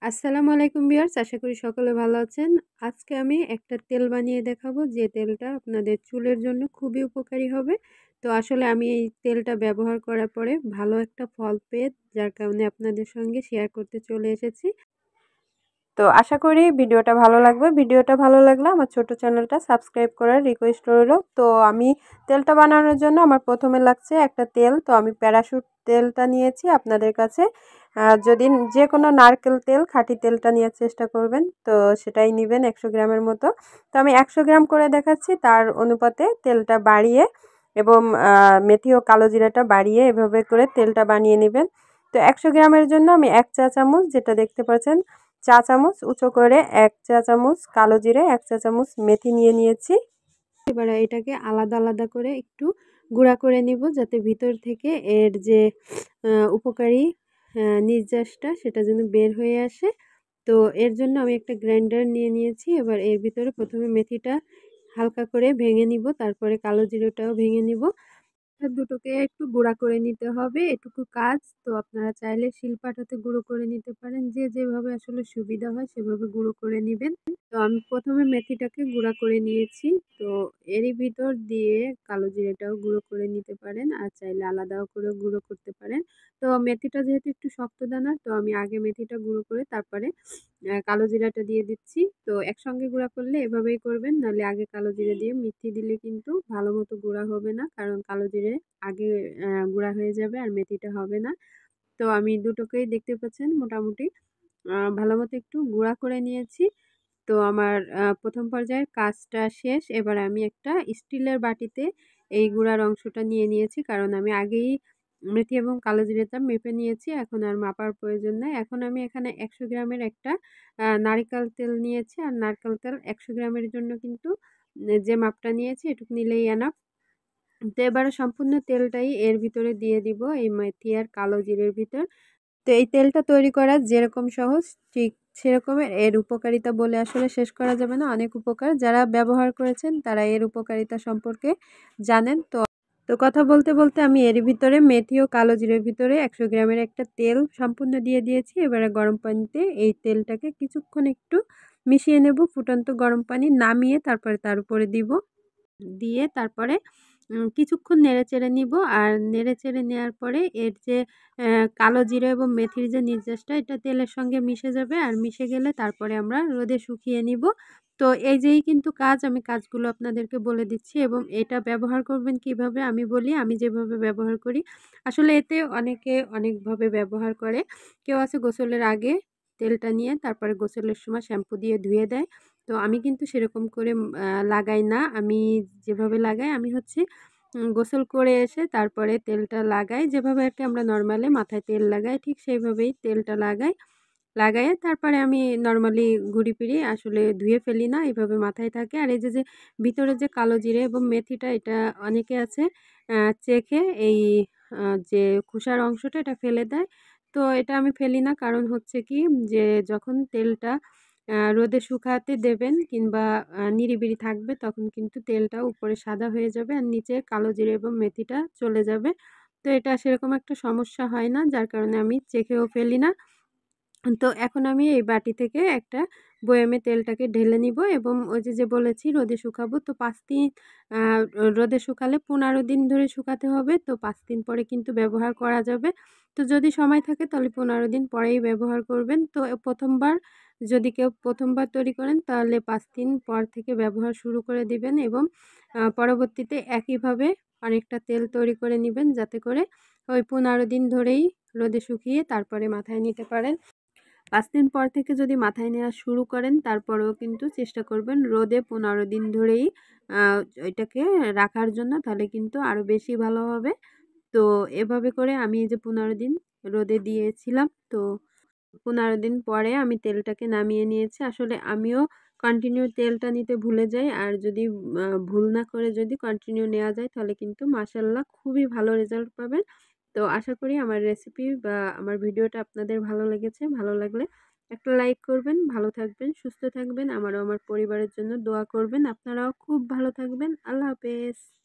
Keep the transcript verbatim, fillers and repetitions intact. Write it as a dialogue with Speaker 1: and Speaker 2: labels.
Speaker 1: আসসালামু আলাইকুম ভিউয়ার্স, আশা করি সকলে ভালো আছেন। আজকে আমি একটা তেল বানিয়ে দেখাবো যে তেলটা আপনাদের চুলের জন্য খুবই উপকারী হবে। তো আসলে আমি এই তেলটা ব্যবহার করার পরে ভালো একটা ফল পেয়ে যার কারণে আপনাদের সঙ্গে শেয়ার করতে চলে এসেছি। তো আশা করি ভিডিওটা ভালো লাগবে। ভিডিওটা ভালো লাগলে আমার ছোট চ্যানেলটা সাবস্ক্রাইব করার রিকোয়েস্ট রইল। তো আমি তেলটা বানানোর জন্য আমার প্রথমে লাগছে একটা তেল। তো আমি প্যারাশুট তেলটা নিয়েছি। আপনাদের কাছে যদি যে কোনো নারকেল তেল, খাঁটি তেলটা নেওয়ার চেষ্টা করবেন। তো সেটাই নেবেন একশো গ্রামের মতো। তো আমি একশো গ্রাম করে দেখাচ্ছি, তার অনুপাতে তেলটা বাড়িয়ে এবং মেথি ও কালো জিরাটা বাড়িয়ে এভাবে করে তেলটা বানিয়ে নেবেন। তো একশো গ্রামের জন্য আমি এক চা চামচ, যেটা দেখতে পাচ্ছেন চা চামচ উঁচু করে, এক চা চামচ কালো জিরে, এক চা চামচ মেথি নিয়ে নিয়েছি। এবার এটাকে আলাদা আলাদা করে একটু গুঁড়া করে নিব, যাতে ভিতর থেকে এর যে উপকারী নির্যাসটা সেটা যেন বের হয়ে আসে। তো এর জন্য আমি একটা গ্রাইন্ডার নিয়ে নিয়েছি। এবার এর ভিতরে প্রথমে মেথিটা হালকা করে ভেঙে নিব, তারপরে কালো জিরাটাও ভেঙে নিব। দুটোকে একটু গুঁড়া করে নিতে হবে, এটুকু কাজ। তো আপনারা চাইলে শিলপাটাতে গুঁড়ো করে নিতে পারেন, যে যেভাবে আসলে সুবিধা হয় সেভাবে গুঁড়ো করে নেবেন। তো আমি প্রথমে মেথিটাকে গুঁড়া করে নিয়েছি। তো এরই ভিতর দিয়ে কালো জিরেটাও গুঁড়ো করে নিতে পারেন, আর চাইলে আলাদাও করে গুঁড়ো করতে পারেন। তো মেথিটা যেহেতু একটু শক্ত দানার, তো আমি আগে মেথিটা গুঁড়ো করে তারপরে কালো জিরাটা দিয়ে দিচ্ছি। তো একসঙ্গে গুঁড়া করলে এভাবেই করবেন, নাহলে আগে কালো জিরা দিয়ে মেথি দিলে কিন্তু ভালো মতো গুঁড়া হবে না, কারণ কালো জিরে আগে গুঁড়া হয়ে যাবে আর মেথিটা হবে না। তো আমি দুটোকেই দেখতে পাচ্ছেন মোটামুটি ভালো মতো একটু গুঁড়া করে নিয়েছি। তো আমার প্রথম পর্যায়ের কাজটা শেষ। এবার আমি একটা স্টিলের বাটিতে এই গুঁড়ার অংশটা নিয়ে নিয়েছি, কারণ আমি আগেই মেথি এবং কালো জিরাটা মেপে নিয়েছি, এখন আর মাপার প্রয়োজন নেই। এখন আমি এখানে একশো গ্রামের একটা নারিকেল তেল নিয়েছি, আর নারকেল তেল একশো গ্রামের জন্য কিন্তু যে মাপটা নিয়েছি এটুকু নিলেই এনাফ। তো এবারে সম্পূর্ণ তেলটাই এর ভিতরে দিয়ে দিব, এই মেথি আর কালো জিরের ভিতর। তো এই তেলটা তৈরি করা যেরকম সহজ, ঠিক সেরকমের এর উপকারিতা বলে আসলে শেষ করা যাবে না। অনেক উপকার, যারা ব্যবহার করেছেন তারা এর উপকারিতা সম্পর্কে জানেন। তো তো কথা বলতে বলতে আমি এর ভিতরে মেথি ও কালো জিরের ভিতরে একশো গ্রামের একটা তেল সম্পূর্ণ দিয়ে দিয়েছি। এবারে গরম পানিতে এই তেলটাকে কিছুক্ষণ একটু মিশিয়ে নেব। ফুটন্ত গরম পানি নামিয়ে তারপরে তার উপরে দিব, দিয়ে তারপরে কিছুক্ষণ নেড়েচেড়ে নিব। আর নেড়েচেড়ে নেওয়ার পরে এর যে কালো জিরা এবং মেথির যে নির্যাসটা, এটা তেলের সঙ্গে মিশে যাবে। আর মিশে গেলে তারপরে আমরা রোদে শুকিয়ে নিব। তো এই যেই কিন্তু কাজ, আমি কাজগুলো আপনাদেরকে বলে দিচ্ছি এবং এটা ব্যবহার করবেন কিভাবে আমি বলি। আমি যেভাবে ব্যবহার করি, আসলে এতে অনেকে অনেকভাবে ব্যবহার করে। কেউ আছে গোসলের আগে তেলটা নিয়ে তারপরে গোসলের সময় শ্যাম্পু দিয়ে ধুয়ে দেয়। তো আমি কিন্তু সেরকম করে লাগাই না। আমি যেভাবে লাগাই, আমি হচ্ছে গোসল করে এসে তারপরে তেলটা লাগাই, যেভাবে আর কি আমরা নর্মালি মাথায় তেল লাগাই ঠিক সেইভাবেই তেলটা লাগাই। লাগাইয়ে তারপরে আমি নর্মালি ঘুরি ফিরি, আসলে ধুয়ে ফেলি না, এইভাবে মাথায় থাকে। আর এই যে যে ভিতরে যে কালো জিরে এবং মেথিটা, এটা অনেকে আছে চেখে এই যে খোসার অংশটা এটা ফেলে দেয়। তো এটা আমি ফেলি না, কারণ হচ্ছে কি, যে যখন তেলটা রোদে শুকাতে দেবেন কিংবা নিরিবিলি থাকবে, তখন কিন্তু তেলটা উপরে সাদা হয়ে যাবে আর নিচে কালো জিরে এবং মেথিটা চলে যাবে। তো এটা সেরকম একটা সমস্যা হয় না, যার কারণে আমি চেখেও ফেলি না। তো এখন আমি এই বাটি থেকে একটা বয়ামে তেলটাকে ঢেলে নিব এবং ওই যে যে বলেছি রোদে শুকাবো। তো পাঁচ দিন রোদে শুকালে পনেরো দিন ধরে শুকাতে হবে। তো পাঁচ দিন পরে কিন্তু ব্যবহার করা যাবে। তো যদি সময় থাকে তাহলে পনেরো দিন পরেই ব্যবহার করবেন। তো প্রথমবার যদি কেউ প্রথমবার তৈরি করেন তাহলে পাঁচ দিন পর থেকে ব্যবহার শুরু করে দিবেন এবং পরবর্তীতে একইভাবে অনেকটা তেল তৈরি করে নেবেন, যাতে করে ওই পনেরো দিন ধরেই রোদে শুকিয়ে তারপরে মাথায় নিতে পারেন। পাঁচ দিন পর থেকে যদি মাথায় নেওয়া শুরু করেন, তারপরেও কিন্তু চেষ্টা করবেন রোদে পনেরো দিন ধরেই এটাকে রাখার জন্য, তাহলে কিন্তু আরও বেশি ভালো হবে। তো এভাবে করে আমি এই যে পনেরো দিন রোদে দিয়েছিলাম, তো পনেরো দিন পরে আমি তেলটাকে নামিয়ে নিয়েছি। আসলে আমিও কন্টিনিউ তেলটা নিতে ভুলে যাই, আর যদি ভুল না করে যদি কন্টিনিউ নেওয়া যায় তাহলে কিন্তু মাশাআল্লাহ খুবই ভালো রেজাল্ট পাবেন। তো আশা করি আমার রেসিপি বা আমার ভিডিওটা আপনাদের ভালো লেগেছে। ভালো লাগলে একটা লাইক করবেন। ভালো থাকবেন, সুস্থ থাকবেন, আমারও আমার পরিবারের জন্য দোয়া করবেন। আপনারাও খুব ভালো থাকবেন। আল্লাহ হাফেজ।